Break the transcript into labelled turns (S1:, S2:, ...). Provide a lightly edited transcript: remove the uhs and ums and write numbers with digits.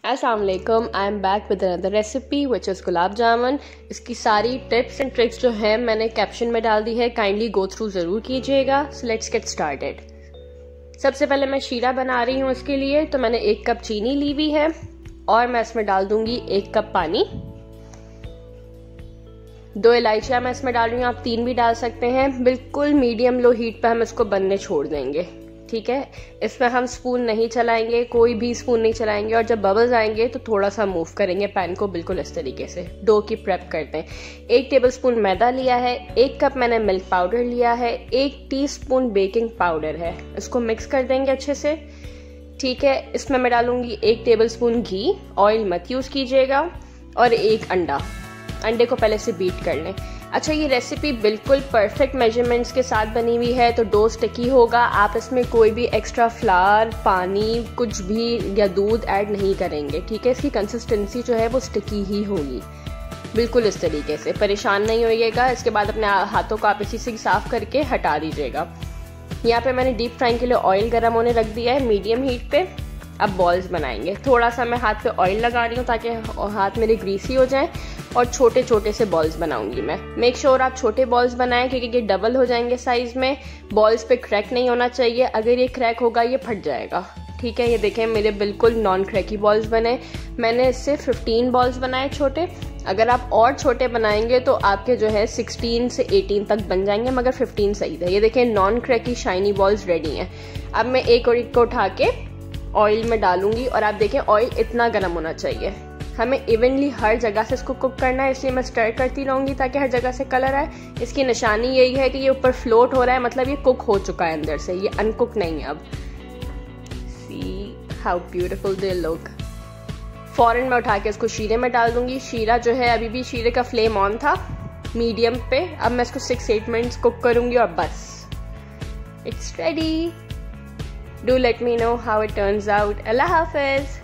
S1: Assalamualaikum, I am back with another recipe which is gulab jamun. इसकी सारी tips and tricks जो है मैंने कैप्शन में डाल दी है, काइंडली गो थ्रू ज़रूर कीजिएगा। So let's get started. सबसे पहले मैं शीरा बना रही हूँ। इसके लिए तो मैंने 1 कप चीनी ली हुई है और मैं इसमें डाल दूंगी 1 कप पानी। 2 इलायचियाँ मैं इसमें डाल रही हूँ, आप 3 भी डाल सकते हैं। बिल्कुल मीडियम लो हीट पर हम इसको बनने छोड़ देंगे, ठीक है। इसमें हम स्पून नहीं चलाएंगे, कोई भी स्पून नहीं चलाएंगे, और जब बबल्स आएंगे तो थोड़ा सा मूव करेंगे पैन को, बिल्कुल इस तरीके से। डो की प्रेप करते हैं। 1 टेबलस्पून मैदा लिया है, 1 कप मैंने मिल्क पाउडर लिया है, 1 टीस्पून बेकिंग पाउडर है। इसको मिक्स कर देंगे अच्छे से, ठीक है। इसमें मैं डालूंगी 1 टेबलस्पून घी, ऑयल मत यूज कीजिएगा, और 1 अंडा। अंडे को पहले से बीट कर लें। अच्छा, ये रेसिपी बिल्कुल परफेक्ट मेजरमेंट्स के साथ बनी हुई है, तो डो स्टिकी होगा। आप इसमें कोई भी एक्स्ट्रा फ्लावर, पानी, कुछ भी या दूध ऐड नहीं करेंगे, ठीक है। इसकी कंसिस्टेंसी जो है वो स्टिकी ही होगी, बिल्कुल इस तरीके से। परेशान नहीं होइएगा। इसके बाद अपने हाथों को आप इसी से साफ करके हटा दीजिएगा। यहाँ पे मैंने डीप फ्राइंग के लिए ऑयल गर्म होने रख दिया है मीडियम हीट पे। अब बॉल्स बनाएंगे। थोड़ा सा मैं हाथ पे ऑयल लगा रही हूँ ताकि हाथ मेरे ग्रीसी हो जाएं, और छोटे छोटे से बॉल्स बनाऊंगी मैं। मेक श्योर आप छोटे बॉल्स बनाएं, क्योंकि ये डबल हो जाएंगे साइज में। बॉल्स पे क्रैक नहीं होना चाहिए, अगर ये क्रैक होगा ये फट जाएगा, ठीक है। ये देखें मेरे बिल्कुल नॉन क्रैकी बॉल्स बने। मैंने इससे 15 बॉल्स बनाए छोटे। अगर आप और छोटे बनाएंगे तो आपके जो है 16 से 18 तक बन जाएंगे, मगर 15 सही है। ये देखें non cracky shiny balls ready हैं। अब मैं एक और एक को उठा के ऑयल में डालूंगी, और आप देखें ऑयल इतना गर्म होना चाहिए। हमें इवनली हर जगह से इसको कुक करना है, इसलिए मैं स्टर करती रहूंगी ताकि हर जगह से कलर आए। इसकी निशानी यही है कि ये ऊपर फ्लोट हो रहा है, मतलब ये कुक हो चुका है अंदर से, ये अनकुक नहीं है। अब see how beautiful they look. फौरन मैं उठा के इसको शीरे में डाल दूंगी। शीरा जो है अभी भी शीरे का फ्लेम ऑन था मीडियम पे। अब मैं इसको 6-8 मिनट्स कुक करूंगी और बस it's ready. Do let me know how it turns out. अल्लाह हाफिज।